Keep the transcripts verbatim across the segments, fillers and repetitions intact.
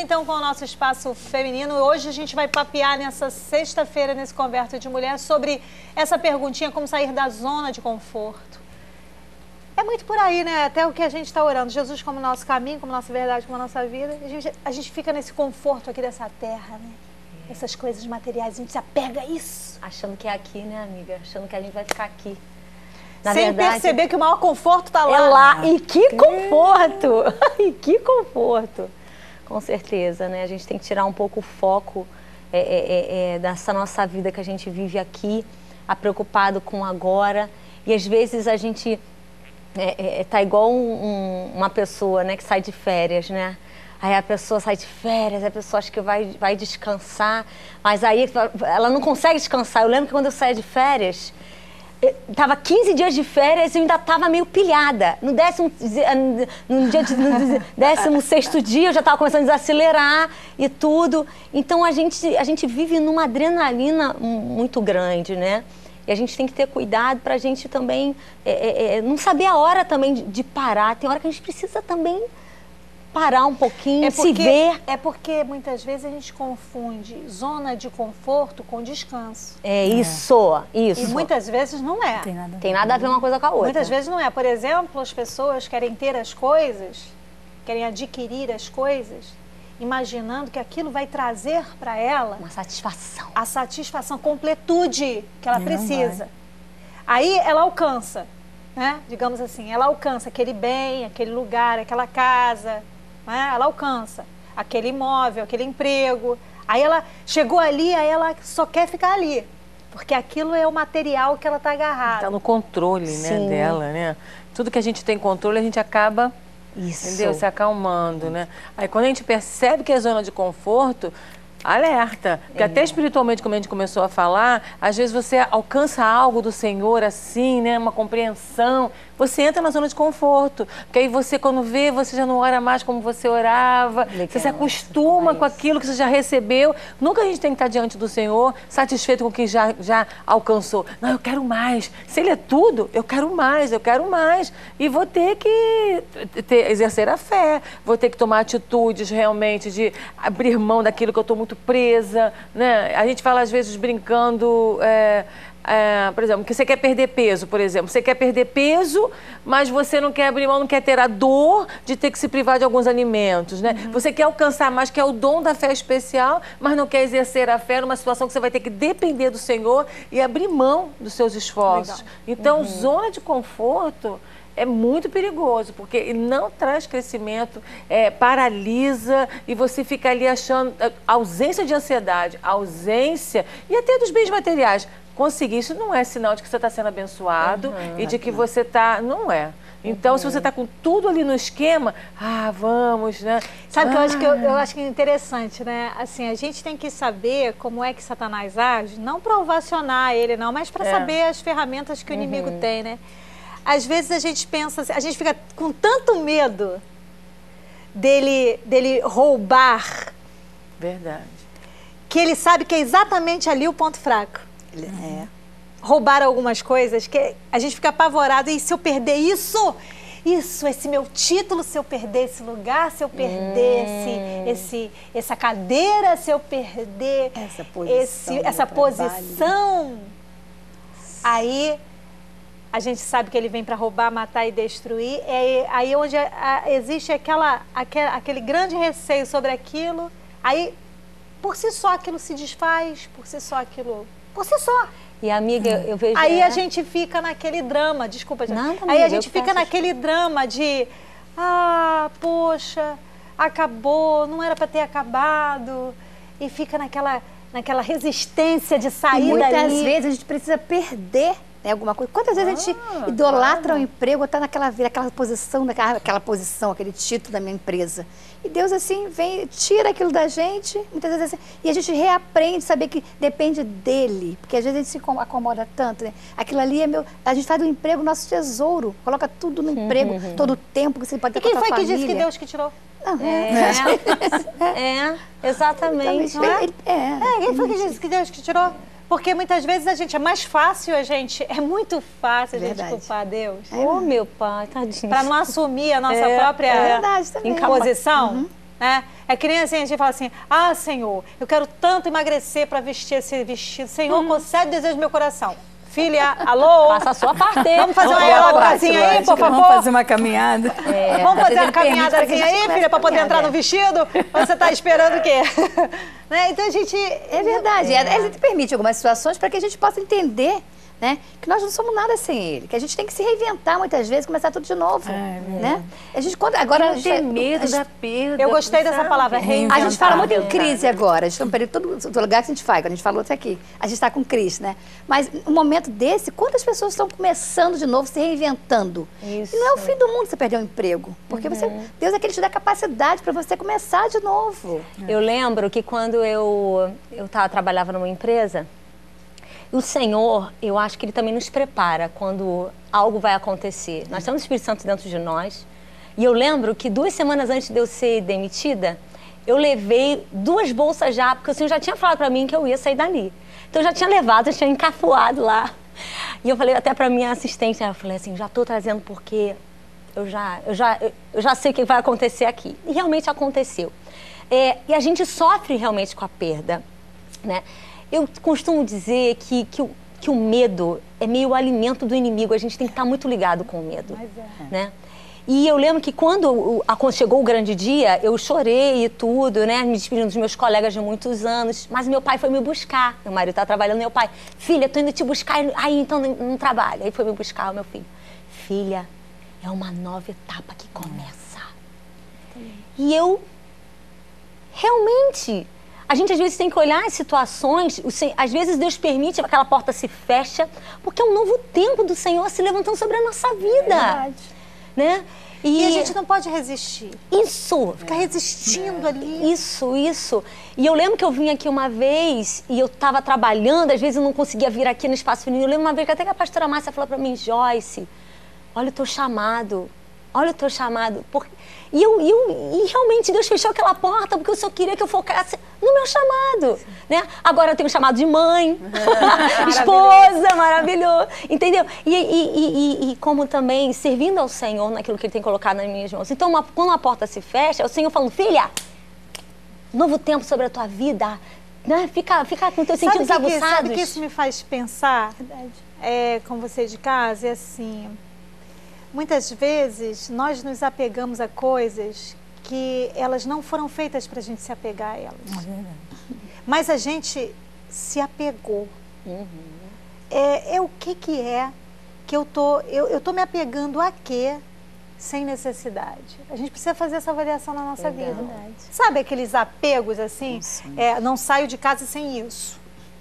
então com o nosso Espaço Feminino. Hoje a gente vai papear nessa sexta-feira, nesse Conversa de Mulher, sobre essa perguntinha, como sair da zona de conforto. É muito por aí, né? Até o que a gente está orando. Jesus como nosso caminho, como nossa verdade, como nossa vida. A gente, a gente fica nesse conforto aqui dessa terra, né? É. Essas coisas materiais, a gente se apega a isso. Achando que é aqui, né, amiga? Achando que a gente vai ficar aqui. Na Sem verdade, perceber que o maior conforto está lá. É lá. E que conforto! E que conforto! Com certeza, né? A gente tem que tirar um pouco o foco é, é, é, dessa nossa vida que a gente vive aqui, a preocupado com agora. E às vezes a gente é, é, tá igual um, um, uma pessoa, né, que sai de férias, né? Aí a pessoa sai de férias, a pessoa acha que vai, vai descansar, mas aí ela não consegue descansar. Eu lembro que quando eu saía de férias, tava quinze dias de férias e eu ainda tava meio pilhada. No décimo, no dia de, no décimo sexto dia eu já tava começando a desacelerar e tudo. Então a gente, a gente vive numa adrenalina muito grande, né? E a gente tem que ter cuidado pra gente também é, é, não saber a hora também de, de parar. Tem hora que a gente precisa também parar um pouquinho, é porque, se ver. É porque muitas vezes a gente confunde zona de conforto com descanso. É isso, é. isso. E muitas vezes não é. Tem nada, Tem nada a ver uma coisa com a outra. Muitas vezes não é. Por exemplo, as pessoas querem ter as coisas, querem adquirir as coisas, imaginando que aquilo vai trazer para ela uma satisfação. A satisfação, completude que ela precisa. Aí ela alcança, né? Digamos assim, ela alcança aquele bem, aquele lugar, aquela casa. Né? Ela alcança aquele imóvel, aquele emprego. Aí ela chegou ali, aí ela só quer ficar ali. Porque aquilo é o material que ela está agarrada. Está no controle, né, dela, né? Tudo que a gente tem controle, a gente acaba, Isso. entendeu? Se acalmando, né? Aí quando a gente percebe que é zona de conforto, alerta. Porque é. até espiritualmente, como a gente começou a falar, às vezes você alcança algo do Senhor assim, né? Uma compreensão. Você entra na zona de conforto. Porque aí você, quando vê, você já não ora mais como você orava. Legal. Você se acostuma com aquilo que você já recebeu. Nunca a gente tem que estar diante do Senhor satisfeito com o que já, já alcançou. Não, eu quero mais. Se Ele é tudo, eu quero mais, eu quero mais. E vou ter que ter, exercer a fé. Vou ter que tomar atitudes realmente de abrir mão daquilo que eu estou muito presa, né? A gente fala às vezes brincando, é, é, por exemplo, que você quer perder peso, por exemplo. Você quer perder peso, mas você não quer abrir mão, não quer ter a dor de ter que se privar de alguns alimentos, né? Uhum. Você quer alcançar mais, que é o dom da fé especial, mas não quer exercer a fé numa situação que você vai ter que depender do Senhor e abrir mão dos seus esforços. Legal. Então, uhum. zona de conforto é muito perigoso, porque não traz crescimento, é, paralisa e você fica ali achando ausência de ansiedade, ausência e até dos bens materiais. Conseguir isso não é sinal de que você está sendo abençoado uhum, e de que você está... Não é. Então, uhum. se você está com tudo ali no esquema, ah, vamos, né? Sabe o ah. que eu acho que eu, eu acho que é interessante, né? Assim, a gente tem que saber como é que Satanás age, não para ovacionar ele, não, mas para é. saber as ferramentas que o uhum. inimigo tem, né? Às vezes a gente pensa, a gente fica com tanto medo dele, dele roubar. Verdade. Que ele sabe que é exatamente ali o ponto fraco. Ele é. Roubar algumas coisas, que a gente fica apavorado. E se eu perder isso, isso, esse meu título, se eu perder esse lugar, se eu perder hum. esse, esse, essa cadeira, se eu perder essa posição, esse, essa posição, aí... A gente sabe que ele vem para roubar, matar e destruir. É aí onde a, a, existe aquela, aquele, aquele grande receio sobre aquilo. Aí, por si só, aquilo se desfaz, por si só aquilo... Por si só. E, amiga, hum. eu vejo... Aí é... a gente fica naquele drama, desculpa, gente. Não, aí a gente fica naquele drama de... Ah, poxa, acabou, não era para ter acabado. E fica naquela, naquela resistência de sair e muitas dali. Muitas vezes a gente precisa perder... É alguma coisa. Quantas vezes ah, a gente idolatra claro. o emprego, está naquela vida, aquela posição, naquela, aquela posição, aquele título da minha empresa. E Deus, assim, vem, tira aquilo da gente, muitas vezes assim, e a gente reaprende, saber que depende dele. Porque às vezes a gente se acomoda tanto, né? Aquilo ali é meu... A gente faz do emprego nosso tesouro, coloca tudo no emprego, uhum. todo o tempo que você pode ter com a sua família. E quem foi que disse que Deus que tirou? Uhum. É, é, é, exatamente. Então, é? É. é, quem foi que disse que Deus que tirou? Porque muitas vezes a gente, é mais fácil a gente, é muito fácil a gente verdade. culpar Deus. Ô, oh, meu pai, tadinho. Para não assumir a nossa é, própria é verdade, também. posição. Uhum. Né? É que nem assim, a gente fala assim, ah, Senhor, eu quero tanto emagrecer para vestir esse vestido. Senhor, hum. concede o desejo do meu coração. Filha, alô? Faça a sua parte. Vamos fazer uma aeróbicazinha aí, por favor? Vamos fazer uma caminhada. É. Vamos fazer uma caminhadazinha aí, filha, para poder entrar no vestido? Ou você está esperando o quê? Né? Então a gente... É verdade. É. Ele te permite algumas situações para que a gente possa entender, né, que nós não somos nada sem ele, que a gente tem que se reinventar muitas vezes, começar tudo de novo, é, né? A gente quando agora não tem medo da perda. Eu gostei dessa palavra, reinventar. A gente fala muito em crise agora. A gente tem um período todo, todo lugar que a gente faz, quando a gente falou isso aqui, a gente está com crise, né? Mas um momento desse, quantas pessoas estão começando de novo, se reinventando? Isso. E não é o fim do mundo você perder o emprego, porque uhum. você, Deus é que ele te dá capacidade para você começar de novo. Eu lembro que quando eu eu tava, trabalhava numa empresa, o Senhor, eu acho que Ele também nos prepara quando algo vai acontecer. Nós temos o Espírito Santo dentro de nós. E eu lembro que duas semanas antes de eu ser demitida, eu levei duas bolsas já, porque o Senhor já tinha falado para mim que eu ia sair dali. Então eu já tinha levado, já tinha encafuado lá. E eu falei até para minha assistente, eu falei assim, já estou trazendo porque eu já, eu, já, eu já sei o que vai acontecer aqui. E realmente aconteceu. É, e a gente sofre realmente com a perda, né? Eu costumo dizer que, que, o, que o medo é meio o alimento do inimigo. A gente tem que estar muito ligado com o medo. Mas é. Né? E eu lembro que quando chegou o grande dia, eu chorei e tudo, né? Me despedindo dos meus colegas de muitos anos. Mas meu pai foi me buscar. Meu marido está trabalhando, meu pai, filha, tô indo te buscar. Aí então não, não trabalha. Aí foi me buscar o meu filho. Filha, é uma nova etapa que começa. E eu, realmente... A gente, às vezes, tem que olhar as situações, às vezes Deus permite que aquela porta se feche, porque é um novo tempo do Senhor se levantando sobre a nossa vida. É verdade. Né? E... e a gente não pode resistir. Isso. Ficar resistindo é. ali. Isso, isso. E eu lembro que eu vim aqui uma vez e eu estava trabalhando, às vezes eu não conseguia vir aqui no Espaço Feminino. Eu lembro uma vez que até que a pastora Márcia falou para mim, Joyce, olha o teu chamado, olha o teu chamado. Porque... E, eu, eu, e realmente Deus fechou aquela porta porque o Senhor queria que eu focasse no meu chamado, né? Agora eu tenho chamado de mãe, esposa, maravilhoso, entendeu? E, e, e, e como também servindo ao Senhor naquilo que Ele tem colocado nas minhas mãos. Então, uma, quando uma porta se fecha, é o Senhor falando, filha, novo tempo sobre a tua vida, né? Fica, fica com teus sentidos aguçados. Sabe o que isso me faz pensar? Verdade. É, com você de casa, é assim... Muitas vezes, nós nos apegamos a coisas que elas não foram feitas para a gente se apegar a elas. Uhum. Mas a gente se apegou. Uhum. É, é o que que é que eu tô, eu, eu tô me apegando a quê sem necessidade? A gente precisa fazer essa avaliação na nossa Verdade. vida. Sabe aqueles apegos assim? É, não saio de casa sem isso.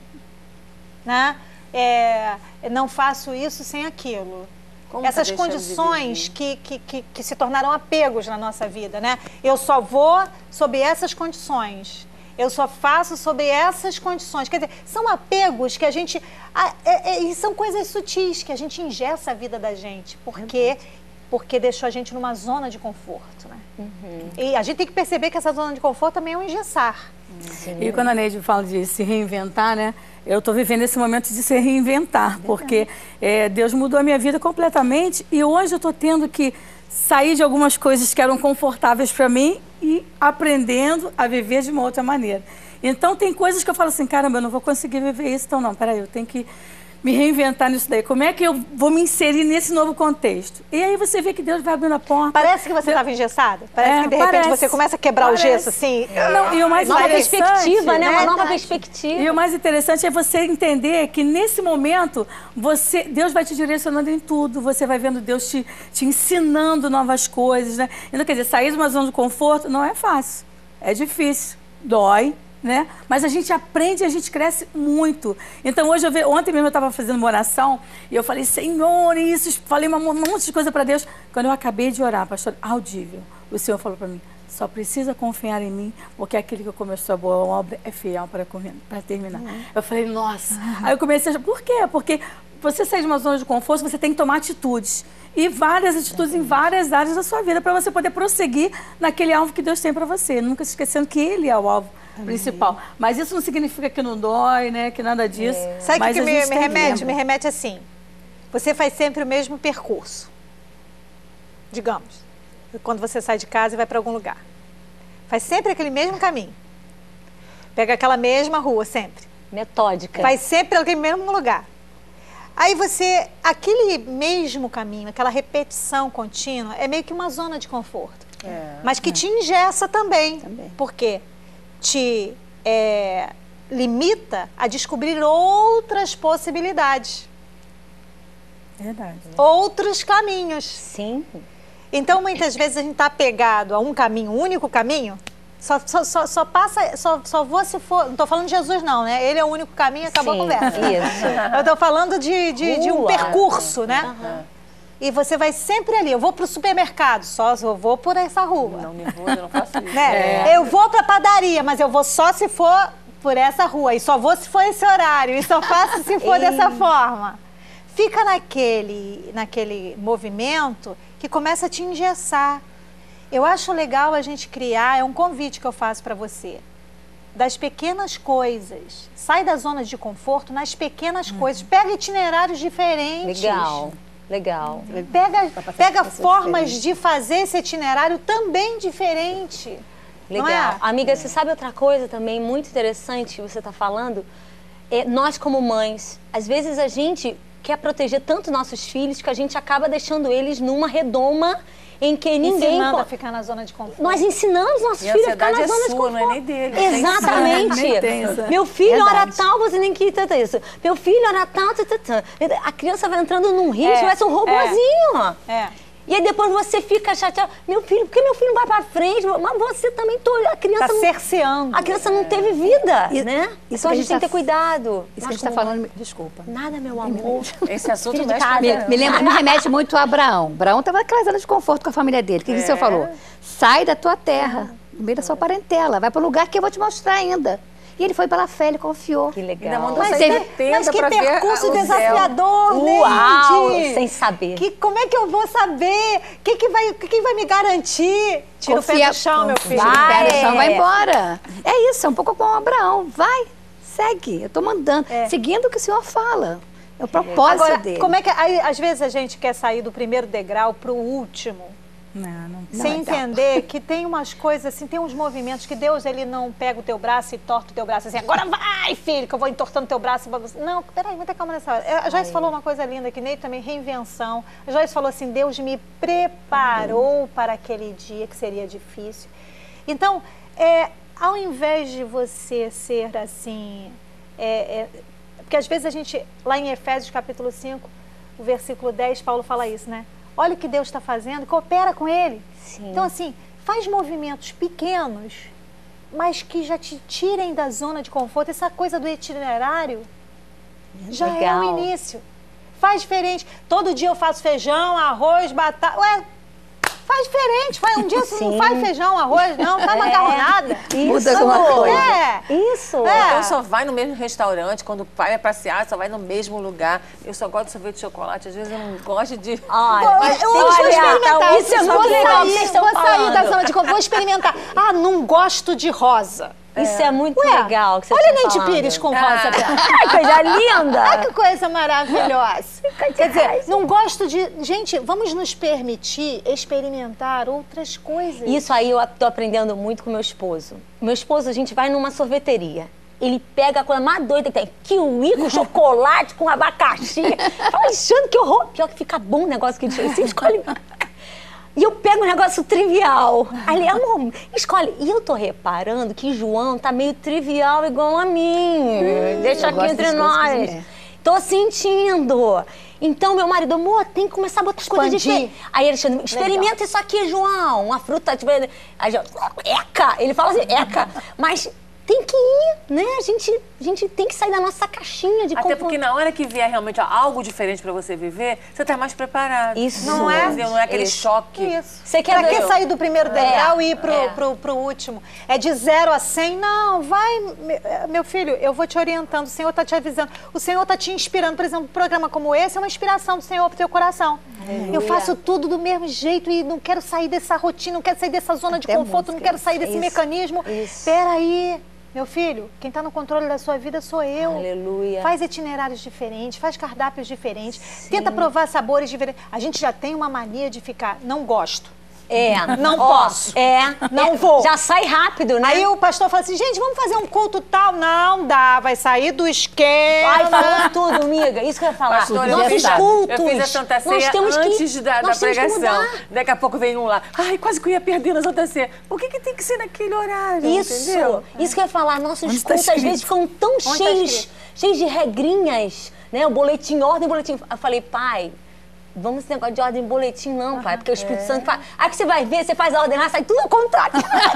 Né? É, não faço isso sem aquilo. Como essas tá condições que, que, que, que se tornaram apegos na nossa vida, né? Eu só vou sob essas condições. Eu só faço sob essas condições. Quer dizer, são apegos que a gente... É, é, e são coisas sutis que a gente ingessa a vida da gente. Porque, porque deixou a gente numa zona de conforto, né? Uhum. E a gente tem que perceber que essa zona de conforto também é um engessar. Sim. E quando a Neide fala de se reinventar, né? Eu estou vivendo esse momento de se reinventar, porque é, Deus mudou a minha vida completamente e hoje eu estou tendo que sair de algumas coisas que eram confortáveis para mim e aprendendo a viver de uma outra maneira. Então tem coisas que eu falo assim, caramba, eu não vou conseguir viver isso, então não, peraí, eu tenho que me reinventar nisso daí. Como é que eu vou me inserir nesse novo contexto? E aí você vê que Deus vai abrindo a porta. Parece que você estava engessada? Parece é, que de repente parece, você começa a quebrar parece. o gesso, assim? Não, e o mais nova perspectiva, né? Uma é, nova perspectiva. E o mais interessante é você entender que nesse momento, você, Deus vai te direcionando em tudo. Você vai vendo Deus te, te ensinando novas coisas, né? Então, quer dizer, sair de uma zona de conforto não é fácil. É difícil. Dói. Né? Mas a gente aprende e a gente cresce muito. Então, hoje eu ve... ontem mesmo eu estava fazendo uma oração e eu falei, Senhor, isso, falei um monte de coisa para Deus. Quando eu acabei de orar, pastor, audível, o Senhor falou para mim, só precisa confiar em mim, porque aquele que começou a boa obra é fiel para, para terminar. Uhum. Eu falei, nossa. Uhum. Aí eu comecei a... Por quê? Porque você sair de uma zona de conforto, você tem que tomar atitudes. E várias atitudes em várias áreas da sua vida para você poder prosseguir naquele alvo que Deus tem para você. Nunca se esquecendo que Ele é o alvo principal. Mas isso não significa que não dói, né? Que nada disso. É. Sabe o que, que me, me remete? Me remete assim. Você faz sempre o mesmo percurso. Digamos, quando você sai de casa e vai para algum lugar. Faz sempre aquele mesmo caminho. Pega aquela mesma rua, sempre. Metódica. Vai sempre aquele mesmo lugar. Aí você, aquele mesmo caminho, aquela repetição contínua, é meio que uma zona de conforto. É. Mas que te engessa também. Também. Porque te é, limita a descobrir outras possibilidades. Verdade. Outros caminhos. Sim. Então, muitas vezes a gente está apegado a um caminho, um único caminho, só, só, só, só passa, só, só vou se for, não estou falando de Jesus não, né? Ele é o único caminho, acabou Sim, a conversa. isso. Eu estou falando de, de, de um Rua. percurso, né? Uhum. E você vai sempre ali, eu vou para o supermercado, só eu vou por essa rua. Não, nervoso, eu não faço isso. Né? Eu vou para a padaria, mas eu vou só se for por essa rua, e só vou se for esse horário, e só faço se for dessa forma. Fica naquele, naquele movimento que começa a te engessar. Eu acho legal a gente criar, é um convite que eu faço para você, das pequenas coisas. Sai da zona de conforto nas pequenas uhum. coisas. Pega itinerários diferentes. Legal, legal. Pega, pega formas de fazer esse itinerário também diferente. Legal. Não é? Amiga, é. Você sabe outra coisa também muito interessante que você está falando? É, nós como mães, às vezes a gente quer proteger tanto nossos filhos que a gente acaba deixando eles numa redoma em que ninguém... Ensinando po... a ficar na zona de conforto. Nós ensinamos nossos E a filhos a ficar ansiedade na é zona de sua, conforto. não é nem dele. Exatamente. Nem tem essa. Meu filho, hora Verdade. tal, você nem quis tanto isso. Meu filho, hora tal, tá, tá, tá. A criança vai entrando num ritmo, É, vai ser um robozinho. É. E aí depois você fica chateado. Meu filho, por que meu filho não vai pra frente? Mas você também, tô, a criança Tá não... cerceando. A criança não teve vida, E- né? isso Então a que gente tem que tá- ter cuidado. Isso Nós que a gente está como falando... Desculpa. Nada, meu amor. Esse assunto Filho de mexe com casa. a Me, gente. me, lembra, me remete muito a Abraão. Abraão estava naquela zona de conforto com a família dele. O que, que o Senhor falou? Sai da tua terra, no meio da sua parentela. Vai para o lugar que eu vou te mostrar ainda. E ele foi pela fé, ele confiou. Que Ainda legal. mandou Mas, sair é- da tenda mas que pra ver percurso a- o céu. desafiador, Uau, Neide! sem saber. Que, como é que eu vou saber? O que, que, vai, que, que vai me garantir? Tira o pé do chão, meu filho. Tira o pé do chão, Vai. vai embora. É isso, é um pouco como Abraão. Vai, segue. Eu estou mandando, É. seguindo o que o Senhor fala. É o propósito Agora, dele. como é que... Aí, às vezes a gente quer sair do primeiro degrau para o último. Não, não. Sem então. entender que tem umas coisas assim, tem uns movimentos que Deus, ele não pega o teu braço e torta o teu braço assim, agora vai, filho, que eu vou entortando o teu braço. Não, peraí, muita calma nessa hora. A Joyce falou uma coisa linda que nem também, reinvenção. A Joyce falou assim, Deus me preparou para aquele dia que seria difícil. Então, é, ao invés de você ser assim, é, é, porque às vezes a gente, lá em Efésios capítulo cinco, o versículo dez, Paulo fala isso, né? Olha o que Deus está fazendo, coopera com Ele. Sim. Então, assim, faz movimentos pequenos, mas que já te tirem da zona de conforto. Essa coisa do itinerário já Legal. é o início. Faz diferente. Todo dia eu faço feijão, arroz, batata. Ué, faz diferente. Faz, um dia você não Sim. faz feijão, arroz, não. Faz macarronada. Muda Isso. alguma coisa. É. Isso. É. Então só vai no mesmo restaurante, quando o pai vai passear, só vai no mesmo lugar. Eu só gosto de sorvete de chocolate, às vezes eu não gosto de... Olha, Mas tem hoje que vou experimentar. experimentar. Isso é Vou muito legal que sair, vocês estão Vou sair da falando. zona de conforto, vou experimentar. Ah, não gosto de rosa. Isso é muito Ué, legal que vocês olha a estão Neide falando. Pires com rosa. Ai, coisa linda. Ai, que coisa maravilhosa. Quer dizer, não gosto de... Gente, vamos nos permitir experimentar outras coisas. Isso aí eu tô aprendendo muito com meu esposo. Meu esposo, a gente vai numa sorveteria. Ele pega a coisa mais doida que tem. Kiwi com chocolate, com abacaxi. Fala, achando que horror. Pior que fica bom o negócio que ele chega. Você escolhe... E eu pego um negócio trivial. Ali, amor, escolhe. E eu tô reparando que João tá meio trivial igual a mim. Deixa eu aqui gosto entre das coisas nós. que é. Tô sentindo. Então, meu marido, amor, tem que começar a botar coisa Expandir. diferente. Aí ele chama, experimenta isso aqui, João. Uma fruta, tipo, aí já, eca. Ele fala assim, eca. Mas tem que ir, né? A gente, a gente tem que sair da nossa caixinha de Até conforto. porque na hora que vier realmente algo diferente pra você viver, você tá mais preparado. Isso. Não é, não é aquele Isso. choque. Isso. Você quer pra que ver- sair do primeiro degrau e ir pro, é. pro, pro último? É de zero a cem? Não, vai, me- meu filho, eu vou te orientando, o Senhor está te avisando, o Senhor está te inspirando. Por exemplo, um programa como esse é uma inspiração do Senhor pro teu coração. Eu faço tudo do mesmo jeito e não quero sair dessa rotina, não quero sair dessa zona de Até conforto, não música, quero sair desse isso, mecanismo. isso. Peraí, meu filho, quem está no controle da sua vida sou eu. Aleluia. Faz itinerários diferentes, faz cardápios diferentes, tenta provar sabores diferentes. A gente já tem uma mania de ficar, não gosto. É. Não Ó, posso. É. Não é, vou. Já sai rápido, né? Aí o pastor fala assim, gente, vamos fazer um culto tal. Não dá, vai sair do esquema. Ai, falou tudo, amiga. Isso que eu ia falar. Pastor, eu Nossos fiz a- cultos. Eu fiz a Santa nós Ceia temos que, antes da, da nós temos que pregação. mudar. Daqui a pouco vem um lá. Ai, quase que eu ia perder na Santa Ceia. Por que, que tem que ser naquele horário? Isso, Entendeu? isso que eu ia falar. Nossos Onde tá cultos às escrito? vezes ficam tão tá cheios, escrito? cheios de regrinhas, né? O boletim, ordem, boletim. Eu falei, pai, vamos esse negócio de ordem e boletim não, pai, porque o Espírito É. Santo faz... Aí que você vai ver, você faz a ordem lá, sai tudo ao contrário.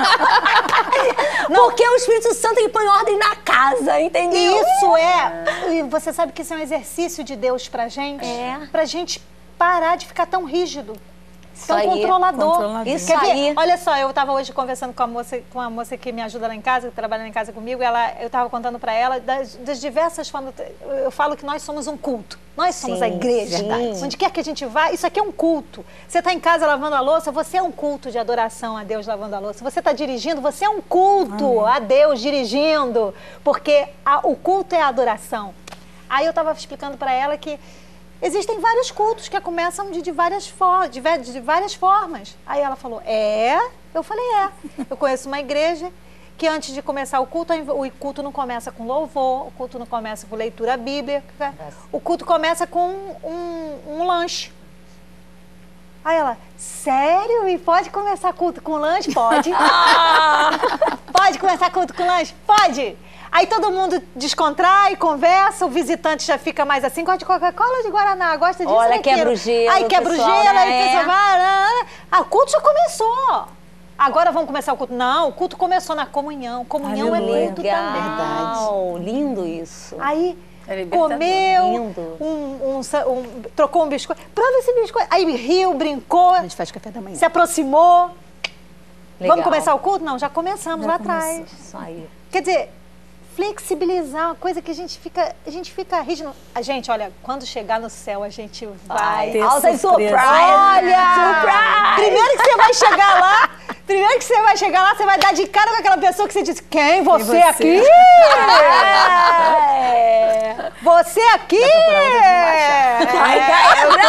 Porque o Espírito Santo, ele põe ordem na casa, entendeu? Isso é... E você sabe que isso é um exercício de Deus pra gente? É. Pra gente parar de ficar tão rígido. Tão aí. controlador. Controlador. Isso Quer ver? aí. Olha só, eu estava hoje conversando com a moça, com a moça que me ajuda lá em casa, que trabalha lá em casa comigo, ela, eu estava contando para ela das, das diversas formas. Eu falo que nós somos um culto. Nós somos Sim, a igreja. verdade. Onde quer que a gente vá, isso aqui é um culto. Você está em casa lavando a louça, você é um culto de adoração a Deus lavando a louça. Você está dirigindo, você é um culto a Deus dirigindo. Porque a- o culto é a adoração. Aí eu estava explicando para ela que existem vários cultos que começam de, de, várias for, de, de várias formas. Aí ela falou, é? Eu falei, é. Eu conheço uma igreja que antes de começar o culto, o culto não começa com louvor, o culto não começa com leitura bíblica, o culto começa com um, um, um lanche. Aí ela, sério? E pode começar culto com lanche? Pode. Pode começar culto com lanche? Pode. Aí todo mundo descontrai, conversa, o visitante já fica mais assim, gosta de Coca-Cola, de Guaraná, gosta disso, Olha, daquilo. quebra o gelo, Aí quebra o pessoal, gelo, né? aí o pessoal vai... ah, ah, o culto já começou. Agora vamos começar o culto. Não, o culto começou na comunhão. Comunhão Aleluia. é culto também. Legal, lindo isso. Aí É libertador. comeu, Lindo. um, um sa- um- trocou um biscoito. Prova esse biscoito. Aí riu, brincou, A gente faz café da manhã. se aproximou. Legal. Vamos começar o culto? Não, já começamos Já lá começou. atrás. Isso aí. Quer dizer, flexibilizar uma coisa que a gente fica, a gente fica rígido. A gente, olha, quando chegar no céu, a gente vai. ter Alta surpresa. Olha! Surprise! Primeiro que você vai chegar lá, primeiro que você vai chegar lá, você vai dar de cara com aquela pessoa que você disse, quem? Você, você? aqui? É. Você aqui? Ai, É, eu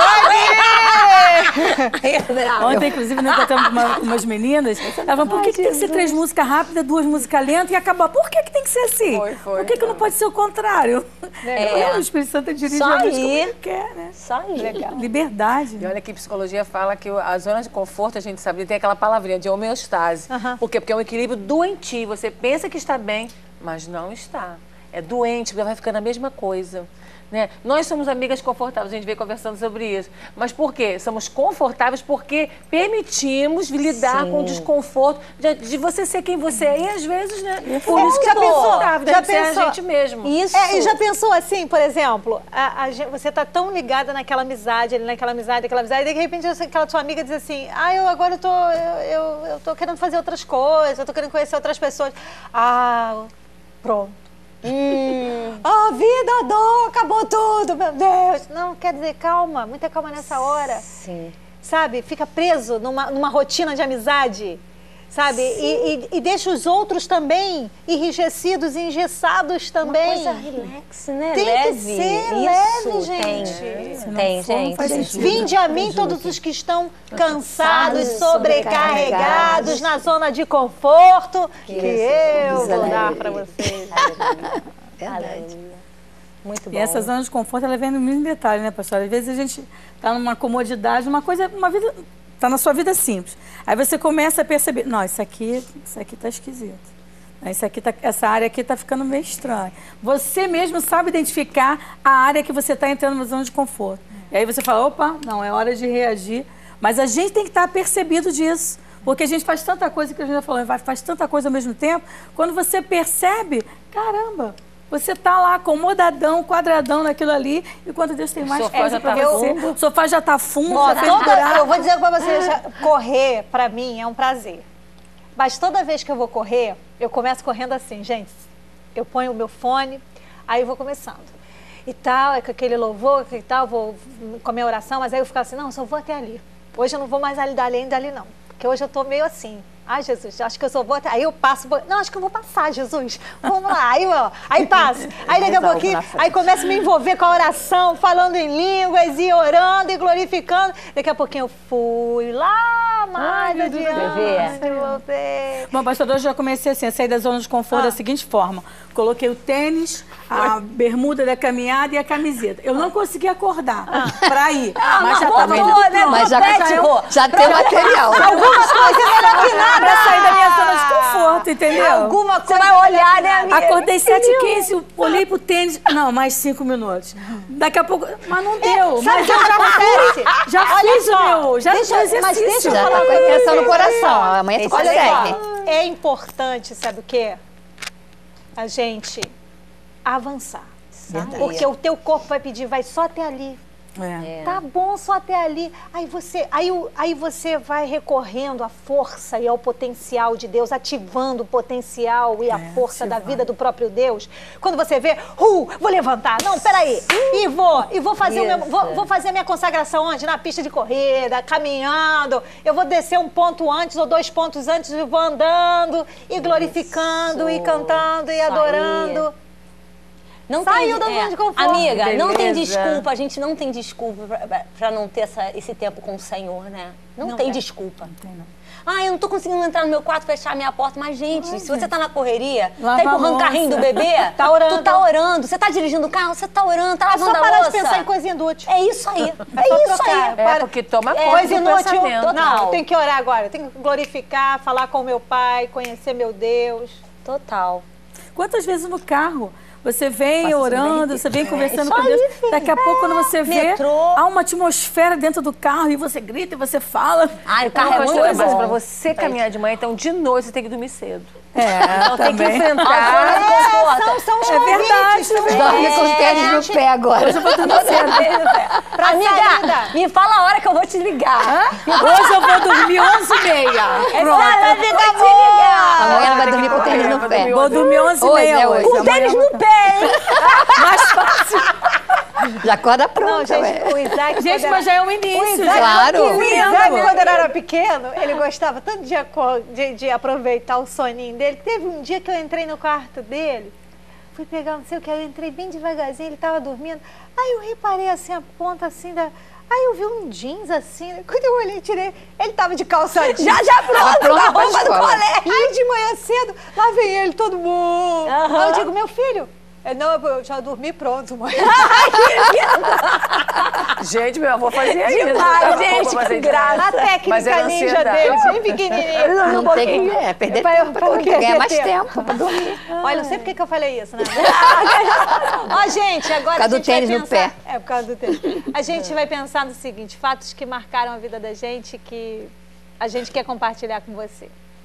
tô aqui! Ontem, inclusive, nós encontramos uma, umas meninas. Elas falaram, por que, que tem que ser três músicas rápidas, duas músicas lentas e acabar? Por que, que tem que ser assim? Foi, foi. Por que, que não pode ser o contrário? É. O Espírito Santo dirige Só a gente como aí. ele quer, né? Isso aí. Legal. Liberdade. E olha que psicologia fala que a zona de conforto, a gente sabe, tem aquela palavrinha de homeostase. Aham. Por quê? Porque é um equilíbrio doentio. Você pensa que está bem, mas não está. É doente, porque vai ficando a mesma coisa. Né? Nós somos amigas confortáveis, a gente veio conversando sobre isso. Mas por quê? Somos confortáveis porque permitimos lidar Sim. com o desconforto de, de você ser quem você é. E às vezes, né? Por É, isso que já é pensou? confortável, Já deve ser a pensou? gente mesmo. Isso. É, e já pensou assim, por exemplo, a, a gente- você tá tão ligada naquela amizade, ali naquela amizade, aquela amizade, e de repente aquela sua amiga diz assim, ah, eu agora eu tô, eu, eu, eu tô querendo fazer outras coisas, eu tô querendo conhecer outras pessoas. Ah, pronto. Hum, Ah, vida, dor, acabou tudo, meu Deus. Não, quer dizer, calma, muita calma nessa hora. sim. Sabe? Fica preso numa, numa rotina de amizade, sabe? E, e, e deixa os outros também enrijecidos e engessados também. Uma coisa relax, né? Tem que leve. ser Isso, leve, tem. gente. Se não Tem, for, não gente. faz sentido. Vinde a mim todos os que estão cansados, sobrecarregados, na zona de conforto, que eu vou dar para vocês. Verdade. Muito bom. E essa zona de conforto, ela vem no mínimo detalhe, né, pastora? Às vezes a gente tá numa comodidade, uma coisa, uma vida, tá na sua vida simples. Aí você começa a perceber, não, isso aqui, isso aqui tá esquisito. Isso aqui tá, essa área aqui tá ficando meio estranha. Você mesmo sabe identificar a área que você tá entrando na zona de conforto. E aí você fala, opa, não, é hora de reagir. Mas a gente tem que estar percebido disso. Porque a gente faz tanta coisa, que a gente já falou, faz tanta coisa ao mesmo tempo. Quando você percebe, caramba, você tá lá acomodadão, quadradão naquilo ali, e quando Deus tem mais sofá coisa já para tá você, fundo. o sofá já tá fundo, Ó, já fez toda- buraco. eu vou dizer pra vocês, correr pra mim é um prazer. Mas toda vez que eu vou correr, eu começo correndo assim, gente. Eu ponho o meu fone, aí eu vou começando. E tal, é com aquele louvor e tal, vou com a minha oração, mas aí eu fico assim, não, só vou até ali. Hoje eu não vou mais ali dali, dali não. Porque hoje eu tô meio assim. Ai, Jesus, acho que eu só vou até... Aí eu passo... Não, acho que eu vou passar, Jesus. Vamos lá. Aí, ó, aí passo. Aí daqui a Mais algo pouquinho, na frente. aí começo a me envolver com a oração, falando em línguas e orando e glorificando. Daqui a pouquinho eu fui lá mais Ai, Deus adiante. Voltei. Bom, pastor, eu já comecei assim, a sair da zona de conforto Ah. da seguinte forma. Coloquei o tênis, a bermuda da caminhada e a camiseta. Eu não consegui acordar pra ir. mas já tava botou, indo. né? Mas já, Pet, Rô. já tem material. Algumas coisas melhor que nada. Pra sair da minha zona de conforto, entendeu? Alguma Você coisa vai olhar, né, amiga? Acordei sete e quinze, olhei pro tênis. Não, mais cinco minutos. Daqui a pouco. Mas não deu. Sabe o Mas que eu já acontece? fui. Já Olha fiz só, o meu. Já deixa- fiz o mas exercício. deixa eu Já falar tá com a intenção no coração. Amanhã tu Olha consegue. só, é importante, sabe o quê? A gente avançar. Verdade. Porque o teu corpo vai pedir, vai só até ali. É. Tá bom, só até ali. Aí você, aí, o- aí você vai recorrendo à força e ao potencial de Deus, ativando o potencial e a É, força da ativando. vida do próprio Deus. Quando você vê, uh, vou levantar. Não, peraí. E vou, e vou fazer, o meu, Isso. vou, vou fazer a minha consagração onde? Na pista de corrida, caminhando. Eu vou descer um ponto antes ou dois pontos antes e vou andando e glorificando Isso. e cantando e Isso aí. adorando. Não Saiu tem, da zona de conforto. Amiga, não tem Beleza. desculpa. A gente não tem desculpa pra, pra- pra não ter essa- esse tempo com o Senhor, né? Não, Não tem tem. desculpa. tem, não. Ah, eu não tô conseguindo entrar no meu quarto, fechar a minha porta. Mas, gente, se você tá na correria, Lava tá empurrando a o carrinho do louça. bebê, Tá orando. tu tá orando. Você tá dirigindo o carro, você tá orando, tá É só lavando a parar louça. de pensar em coisa inútil. É isso aí. É É, só isso trocar. aí. É, Para- porque toma É, conta Coisa do inútil. pensamento. Total. Não, eu tenho que orar agora. Eu tenho que glorificar, falar com o meu pai, conhecer meu Deus. Total. Quantas vezes no carro você vem Faça isso orando, bem. você vem conversando isso com aí, Deus. filho. Daqui a pouco, quando você vê, Metrô. há uma atmosfera dentro do carro e você grita e você fala. Ai, o carro Não, é pastora, muito mas bom. pra você caminhar de manhã, então de noite você tem que dormir cedo. É, Então tem que também. enfrentar. A zona de conforto. São, são os É verdade, convites, é são os verdade. Dorme com os tênis no pé agora. Hoje eu vou dormir cedo. Pra Amiga, saída. me fala a hora que eu vou te ligar. Hoje eu vou dormir onze e meia. Pronto. Ela vai ficar te ligar. Amanhã ela vai dormir com o tênis no pé. Vou dormir onze e Hoje, meia é hoje. hoje. Com tênis no pé, hein? Mais fácil. Já acorda Não, pronta, gente, ué. o Isaac... Gente, quando mas já é um início. já. Claro. O Isaac, Lindo. quando ele era pequeno, ele gostava tanto de, aco- de, de aproveitar o soninho dele. Teve um dia que eu entrei no quarto dele, fui pegar não sei o que, eu entrei bem devagarzinho, ele estava dormindo. Aí eu reparei assim, a ponta assim da... Aí eu vi um jeans assim, né? Quando eu olhei, tirei, ele tava de calça jeans. Já, já pronto, pronto com a pra roupa do escola. colégio. Aí de manhã cedo, lá vem ele todo bom. Aham. Aí eu digo, meu filho, é, não, eu já dormi pronto, mãe. Gente, meu avô fazia isso. Demais, Dava gente, roupa pra fazer que de graça. manhã. A técnica Mas era ninja ansiedade. dele, bem pequenininho. Não tem que é, perder Pra- tempo pra pra dormir, perder ganhar mais tempo. tempo pra dormir. Olha, não sei por que que eu falei isso, né? Ó, gente, agora Por causa a do gente vai tênis no pensar... pé. É, por causa do tênis. A gente vai pensar no seguinte, fatos que marcaram a vida da gente que a gente quer compartilhar com você.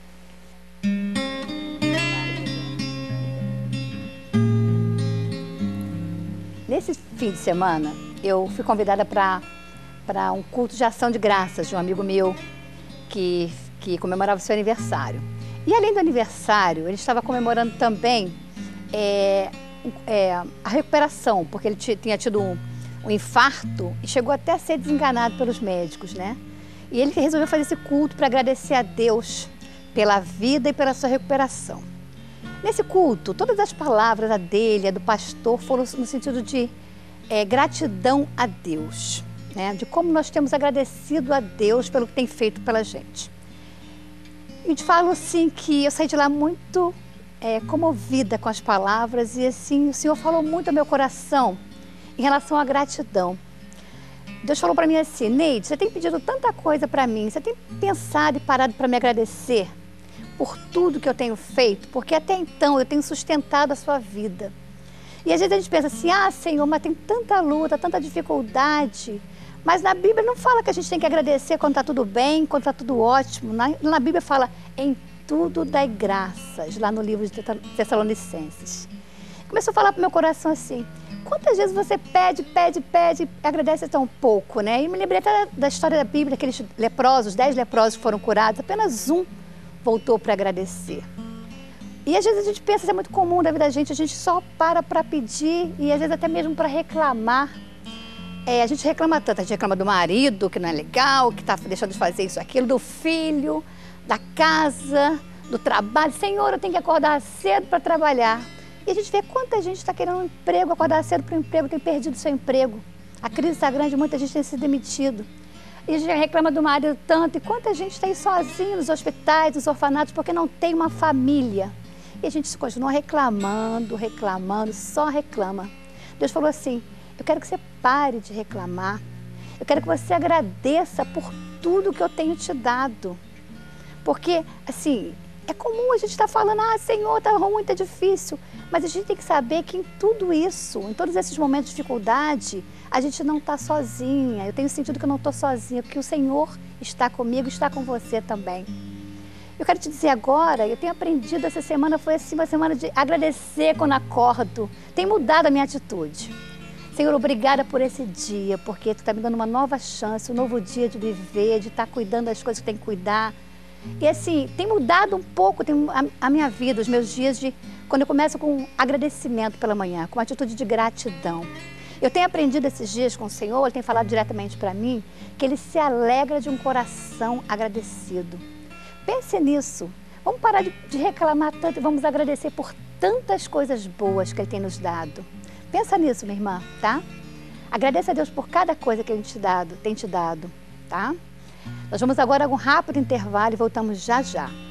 Nesse fim de semana, eu fui convidada para para um culto de ação de graças de um amigo meu que, que comemorava o seu aniversário. E além do aniversário, ele estava comemorando também é, é, a recuperação, porque ele ti- tinha tido um, um infarto e chegou até a ser desenganado pelos médicos, né? E ele resolveu fazer esse culto para agradecer a Deus pela vida e pela sua recuperação. Nesse culto, todas as palavras, a dele, a do pastor, foram no sentido de é, gratidão a Deus, né? De como nós temos agradecido a Deus pelo que tem feito pela gente. E te falo assim que eu saí de lá muito é, comovida com as palavras e assim o Senhor falou muito ao meu coração em relação à gratidão. Deus falou para mim assim, Neide, você tem pedido tanta coisa para mim, você tem pensado e parado para me agradecer por tudo que eu tenho feito, porque até então eu tenho sustentado a sua vida. E às vezes a gente pensa assim, ah, Senhor, mas tem tanta luta, tanta dificuldade. Mas na Bíblia não fala que a gente tem que agradecer quando está tudo bem, quando está tudo ótimo. Na, na Bíblia fala, em tudo dai graças, lá no livro de Tessalonicenses. Começou a falar para o meu coração assim, quantas vezes você pede, pede, pede e agradece tão pouco, né? E me lembrei até da história da Bíblia, aqueles leprosos, dez leprosos que foram curados, apenas um voltou para agradecer. E às vezes a gente pensa, isso é muito comum na vida da gente, a gente só para para pedir e às vezes até mesmo para reclamar. É, a gente reclama tanto, a gente reclama do marido, que não é legal, que está deixando de fazer isso, aquilo, do filho, da casa, do trabalho. Senhor, eu tenho que acordar cedo para trabalhar. E a gente vê quanta gente está querendo um emprego, acordar cedo para o emprego, tem perdido seu emprego. A crise está grande, muita gente tem sido demitido. E a gente reclama do marido tanto. E quanta gente está aí sozinho nos hospitais, nos orfanatos, porque não tem uma família. E a gente continua reclamando, reclamando, só reclama. Deus falou assim, eu quero que você pare de reclamar. Eu quero que você agradeça por tudo que eu tenho te dado. Porque, assim, é comum a gente estar falando, ah, Senhor, tá ruim, tá difícil. Mas a gente tem que saber que em tudo isso, em todos esses momentos de dificuldade, a gente não está sozinha. Eu tenho sentido que eu não estou sozinha, porque o Senhor está comigo, está com você também. Eu quero te dizer agora, eu tenho aprendido essa semana, foi assim uma semana de agradecer quando acordo. Tem mudado a minha atitude. Senhor, obrigada por esse dia, porque Tu está me dando uma nova chance, um novo dia de viver, de estar cuidando das coisas que tem que cuidar. E assim, tem mudado um pouco tem a, a minha vida, os meus dias, de quando eu começo com agradecimento pela manhã, com uma atitude de gratidão. Eu tenho aprendido esses dias com o Senhor, Ele tem falado diretamente para mim, que Ele se alegra de um coração agradecido. Pense nisso. Vamos parar de, de reclamar tanto e vamos agradecer por tantas coisas boas que Ele tem nos dado. Pensa nisso, minha irmã, tá? Agradeça a Deus por cada coisa que Ele te dado, tem te dado, tá? Nós vamos agora a um rápido intervalo e voltamos já já.